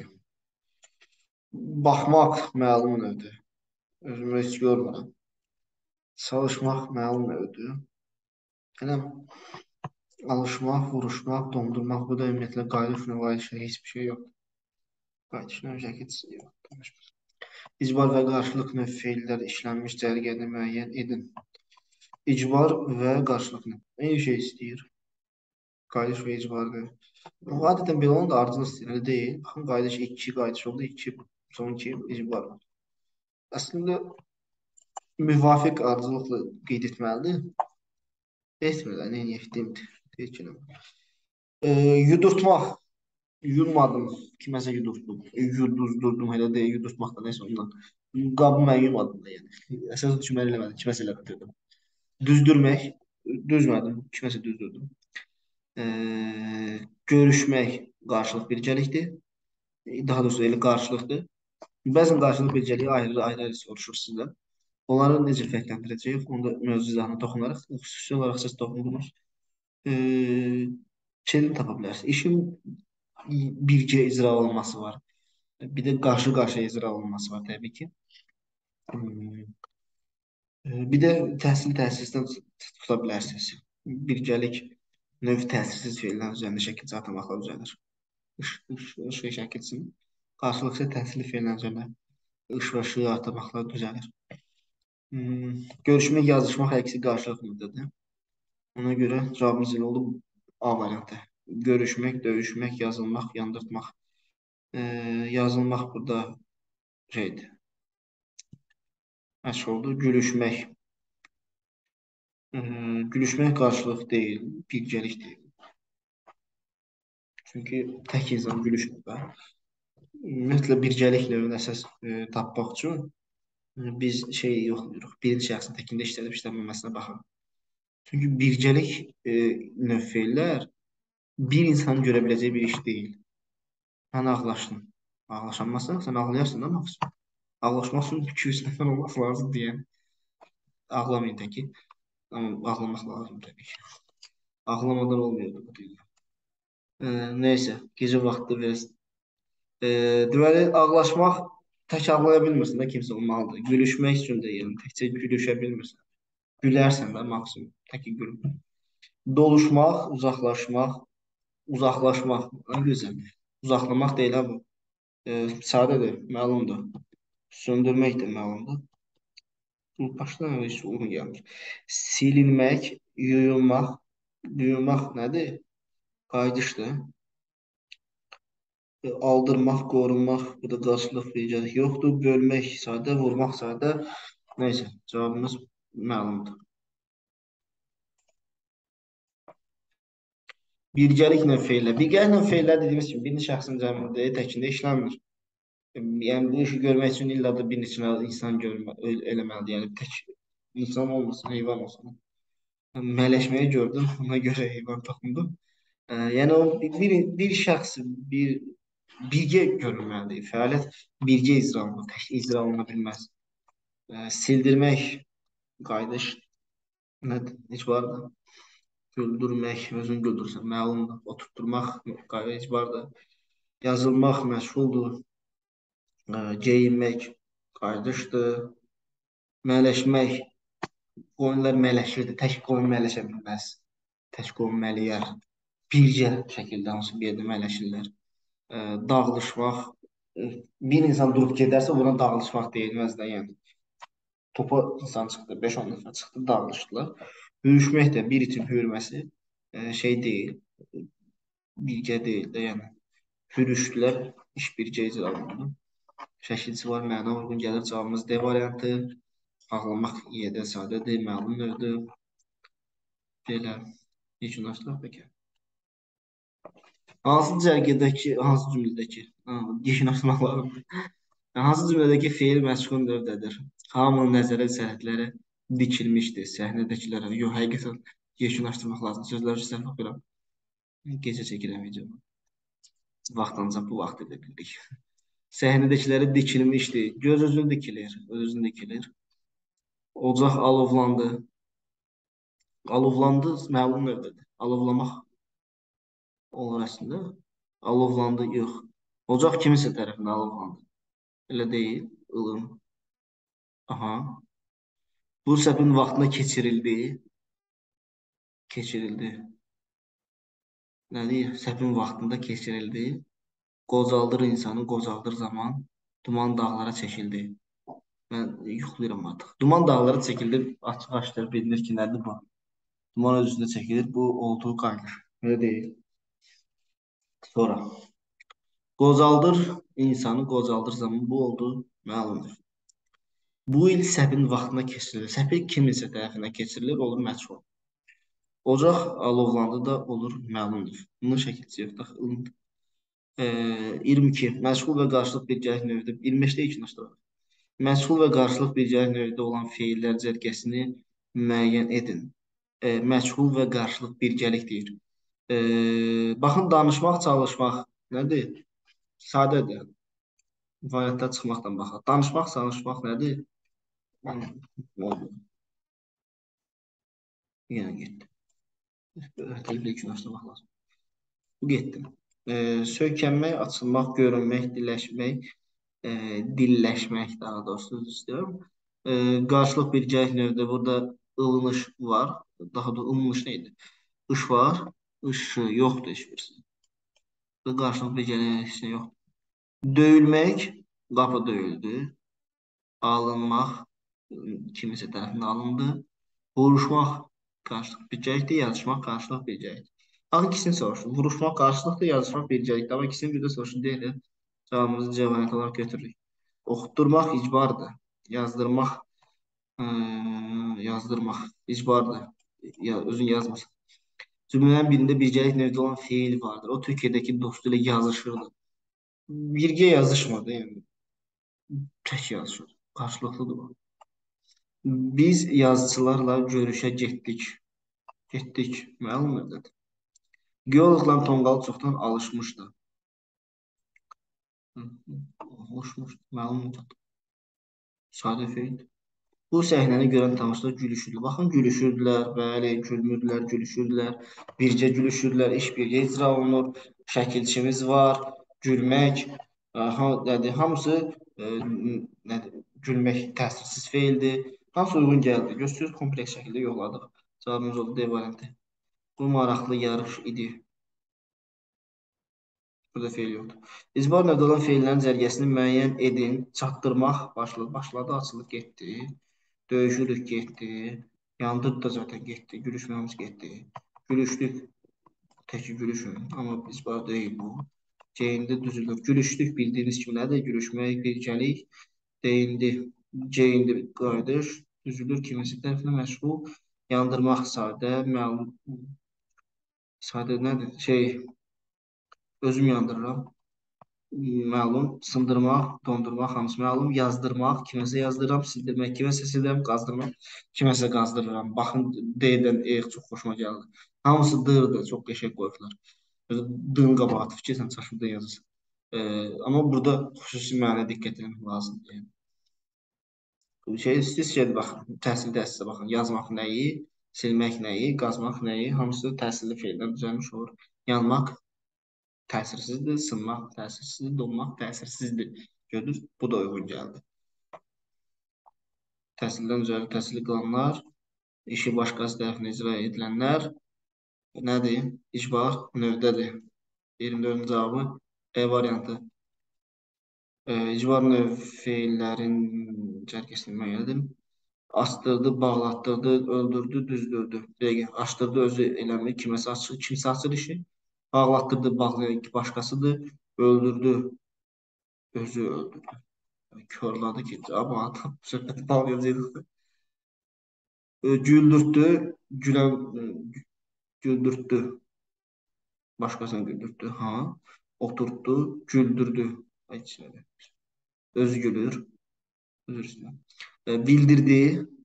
Baxmaq məlum növdür. Özümü heç görmürəm. Çalışmaq məlum növdür. Elə alışmaq, vuruşmaq, dondurmaq. Bu da ümumiyyətlə qayıdış növü şey, heç bir şey yoxdur. Qayıdış növü şəkilçisi yoxdur. İcbar və qarşılıq növ feillər işlənmiş cərgəni müəyyən edin. İcbar və qarşılıq növ. Eyni şey istəyir. Qayıdış və icbardır. Adətən belə onun da ardıcıl istəyir, elə deyil. Baxın, qayıdış iki, qayıdış oldu iki, son iki, icbar var. Əslində, müvafiq ardıcılıqla qeyd etməlidir. Etmirlər, nə etdimdir. E, yudurtmaq. Yudmadım. Kiməsə yudurtdum. Yuduzdurdum, elə deyil. Yudurtmaq da neysə ondan. Qabı mən yumadım da yəni. Əsas üçün mən eləmədim. Kiməsə eləmədim. Düzdürmək. Düzmədim. Kiməsə düzdürdüm. E, görüşmək qarşılıq bircəlikdir. Daha doğrusu elə qarşılıqdır. Bəzən qarşılıq bircəliyi ayrı-ayrı soruşur sizdən. Onları necə fərqləndirəcəyik? Onda mövzu izahına toxunaraq, xüsusi olaraq siz toxundunuz. E, Çelini tapa bilərsiniz. İşin birgə icra olunması var. Bir də qarşı-qarşıya icra olunması var təbii ki. Bir də təhsil təsirsiz tuta bilərsiniz. Birgəlik növ təsirsiz feillər üzərində şəkilçi atamakla düzəlir. Iş və şəkilçinin qarşılıqlı təhsili feillər üzərində iş və şığı atamakla düzəlir. Görüşmək, yazışmaq əksi qarşılıq növdədir. Ona görə cavabımız elə oldu A variantı. Görüşmək, döyüşmək, yazılmaq, yandırtmaq. Ee, yazılmaq burada şeydir. Məşğuldur. Gülüşmək. Ee, gülüşmək qarşılıq deyil, birgəlik deyil. Çünki tək insan gülüşmür da. Ümumiyyətlə birgəlik növünü əsas e, tapmaq üçün e, biz şey yoxlayırıq. Birinci şəxsin təkində işlədib işlənməməsinə baxın. Çünki birgəlik e, növ feillər bir insanın görə biləcəyi bir iş deyil. Sən ağlaşdın. Ağlaşanmazsan, sən ağlayarsın da maksimum. Ağlaşmaq üçün iki üç nəfər olması lazım deyən. Ağlamayın təki. Amma ağlamaq lazım təbii ki. Ağlamadan olmuyordu bu dünya. E, neyse, gecə vaxtı biraz. E, deməli, ağlaşmaq tək ağlaya bilmirsən də kimsə olmalıdır. Gülüşmək üçün də yəni təkcə gülüşə bilmirsən. Gülərsən də maksimum. Təki gülmür. Doluşmaq, uzaqlaşmaq, uzaqlaşmaq. Nə gözəl. Uzaqlamaq deyil ha bu. E, sadədir, məlumdur. Söndürmək də məlumdur. Başdan heç onu gəlmir. Silinmək, yuyulmaq, yuyulmaq nədir? Qayıdışdır. E, aldırmaq, qorunmaq, bu da qarşılıq bircəlik yoxdur. Bölmək sadə, vurmaq sadə. Neysə, cavabımız məlumdur. Birgəlik növ feillər. Birgəlik növ feillər dediyimiz kimi birinci şəxsin cəmində təkində işlənmir. Yəni bu işi görmək üçün illa da bir neçə insan görmə, eləməlidir. Yəni tək insan olmasın, heyvan olsun. Mələşməyi gördüm, ona görə heyvan toxundum. Yəni o bir, bir şəxs bir birgə görülməlidir. Fəaliyyət birgə icra olunur, tək icra oluna bilməz. Sildirmək, qayıdış nədir? Heç var da. Güldürmək, özünü güldürsən, məlumdur. Oturtturmaq, qayıdış var da. Yazılmaq məşğuldur. Geyinmək qayıdışdır. Mələşmək, qoyunlar mələşirdi. Tək qoyun mələşə bilməz. Tək qoyun mələyər. Bircə şəkildə hansı bir yerdə mələşirlər. E, dağılışmaq, bir insan durub gedərsə buna dağılışmaq deyilməz də, yəni. Topa insan çıxdı, beş on nəfər çıxdı, dağılışdılar. Hürüşmək də bir itin hürməsi e, şey deyil, birgə deyil də, yəni. Hürüşdülər, iş birgə icra olundu. Şəkilçi var, məna uyğun gəlir. Cavabımız D variantı. Ağlamaq yedə sadədir, məlum növdür. Belə. Yekunlaşdıraq peki. Hansı cərgədəki, hansı cümlədəki, yekunlaşdırmaq lazımdır. Hansı cümlədəki feil məşğul növdədir? Hamının nəzərə səhətlərə dikilmişdir. Səhnədəkilərə. Yox, həqiqətən yekunlaşdırmaq lazım. Sözlər səhv oxuyuram. Gecə çəkirəm videonu. Vaxt ancaq bu vaxt edə bildik. Səhnədəkiləri dikilmişdi. Göz özünü dikilir. Özünü dikilir. Ocaq alovlandı. Alovlandı məlum növdədir. Alovlamaq olur əslində. Alovlandı yox. Ocaq kiminsə tərəfindən alovlandı. Elə deyil. Ilın. Aha. Bu səpin vaxtında keçirildi. Keçirildi. Nədir? Səpin vaxtında keçirildi. Qocaldır insanı, qocaldır zaman. Duman dağlara çəkildi. Mən yuxlayıram artıq. Duman dağlara çəkildi. Açıq-aşkar bilinir ki, nədir bu? Duman öz üstünə çəkilir. Bu olduğu qaydır. Elə deyil. Sonra. Qocaldır insanı, qocaldır zaman. Bu oldu məlumdur. Bu il səpin vaxtına keçirilir. Səpi kiminsə tərəfindən keçirilir, olur məchul. Ocaq alovlandı da olur məlumdur. Bunun şəkilçisi yoxdur. E, iyirmi iki. Məchul və qarşılıq birgəlik növüdür. iyirmi beşdə iki başlayır. Məchul və qarşılıq birgəlik növüdə olan feillər cərgəsini müəyyən edin. E, məchul və qarşılıq birgəlik deyir. E, baxın, danışmaq, çalışmaq nədir? Sadədir. Variantlar çıxmaqdan baxaq. Danışmaq, çalışmaq nədir? Oldu. Yenə getdi. Ötəli iki başlamaq lazım. Bu getdi. E, söykənmək, açılmaq, görünmək, dilləşmək, e, dilləşmək daha doğrusu istəyirəm. E, qarşılıq birgəlik növdə burada ılınış var. Daha da ılınış neydi? Iş var. Iş yoxdur heç birisi. Qarşılıq birgəlik heç yoxdur. Döyülmək, qapı döyüldü. Alınmaq, kimisə tərəfindən alındı. Vuruşmaq qarşılıq birgəlikdir, yazışmaq qarşılıq birgəlikdir. Axı ikisini soruşdum. Vuruşmaq qarşılıqdır, yazışmaq birgəlikdir. Amma ikisini bir də soruşdum deyil. Cavabımızı C variantı olaraq götürürük. Oxutdurmaq icbardır. Yazdırmaq ıı, yazdırmaq icbardır. Ya, özün yazmırsan. Cümlələrin birində birgəlik növdə olan feil vardır. O Türkiyədəki dostu ilə yazışırdı. Birgə yazışmadı, yəni. Tək yazışır. Qarşılıqlıdır bu. Biz yazıçılarla görüşə getdik. Getdik. Məlum nədir? Geoloqla tonqal çoxdan alışmışdı. Alışmışdı. Məlum nədir? Sadə feil. Bu səhnəni görən tamaşaçılar gülüşürdü. Baxın, gülüşürdülər, bəli, gülmürdülər, gülüşürdülər. Bircə gülüşürdülər, iş birgə icra olunur. Şəkilçimiz var, gülmək, ha, nədir? Hamısı e, nədir? Gülmək təsirsiz feildir. Hamısı uyğun gəldi. Göstərir, kompleks şəkildə yoxladıq. Cavabımız oldu D variantı. Bu maraqlı yarış idi. Burada feil yoxdur. İcbar növdə olan feillərin cərgəsini müəyyən edin. Çatdırmaq başladı, başladı, açılıb getdi. Döyüşürük getdi. Yandırdı da zaten getdi. Gülüşməyimiz getdi. Gülüşdük. Təki gülüşün. Amma icbar deyil bu. Geyindi düzülür. Gülüşdük bildiyiniz kimi nədir? Gülüşmək, birgəlik. Deyindi. Geyindi qayıdış. Düzülür kimisi tərəfindən məşğul. Yandırmaq sadə. Məlum. Sadə nədir? Şey, özüm yandırıram. Məlum, sındırmaq, dondurmaq, hamısı məlum, yazdırmaq, kiməsə yazdırıram, sildirmək, kiməsə sildirəm, qazdırmaq, kiməsə qazdırıram. Baxın, D-dən E çox xoşuma gəldi. Hamısı D-dır, çox qəşəng qoyublar. D-nin qabağı fikirsən, çaşırdan yazırsan. E, amma burada xüsusi mənə diqqət etmək lazımdır. Yəni. Şey, siz şey baxın, təhsil dəstəsə baxın, yazmaq nəyi, silmək nəyi, qazmaq nəyi, hamısı təhsilli feildən düzəlmiş olur. Yanmaq təsirsizdir, sınmaq təsirsizdir, donmaq təsirsizdir. Gördünüz, bu da uyğun gəldi. Təhsildən üzəri təhsili qılanlar, işi başqası tərəfindən icra edilənlər nədir? İcbar növdədir. iyirmi dördüncü cavabı E variantı. E, icbar növ feillərin cərgəsini müəyyən edin. Astırdı, bağlatdırdı, öldürdü, düzdürdü. Dəqiq, açdırdı, özü eləmir, kiməsə açır, kimsə açır işi. Bağlatdırdı, bağlayan başqasıdır. Öldürdü, özü öldürdü. Körladı ki, amma adam söhbəti bağlayacaqdı. Güldürtdü, gülən, güldürtdü. Başqasını güldürtdü, ha. Oturtdu, güldürdü. Özü gülür. Özür istəyirəm. Bildirdi,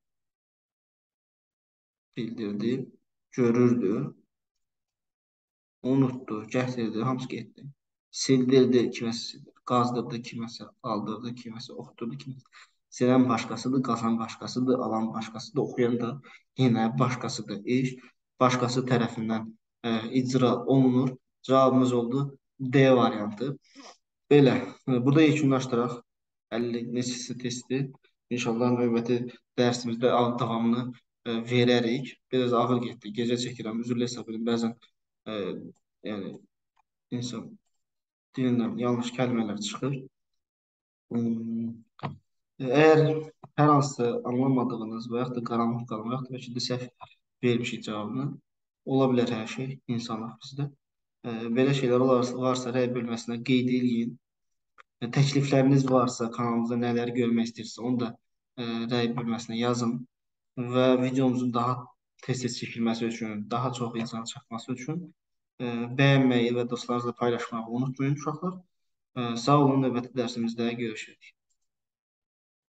bildirdi, görürdü, unutdu, gətirdi, hamısı getdi. sildirdi, kiməsə sildir, qazdırdı, kiməsə aldırdı, kiməsə oxuturdu, kiməsə silən başqasıdır, qazan başqasıdır, alan başqasıdır, oxuyan da yenə başqasıdır. İş başqası tərəfindən e, icra olunur. Cavabımız oldu D variantı. Belə, e, burada yekunlaşdıraq əlli neçəsi testi. İnşallah növbəti dərsimizdə al- davamını e, verərik. Biraz ağır getdi. Gecə çəkirəm. Üzrlə hesab edin. Bəzən e, yəni insan dilindən yanlış kəlmələr çıxır. Hmm, Əgər hər hansısa anlamadığınız və yaxud da qaranlıq qalma, və yaxud da bəlkə də səhv vermişik cavabını, ola bilər hər şey, insanlıq bizdə. E, Belə şeylər olarsa, varsa rəy bölməsinə qeyd edin. E, Təklifləriniz varsa, kanalımızda nələr görmək istəyirsiniz, onu da e, rəy bölməsinə yazın. Və videomuzun daha tez-tez çəkilməsi üçün, daha çox insana çatması üçün e, bəyənməyi və dostlarınızla paylaşmağı unutmayın uşaqlar. E, Sağ olun, növbəti dərsimizdə görüşürük.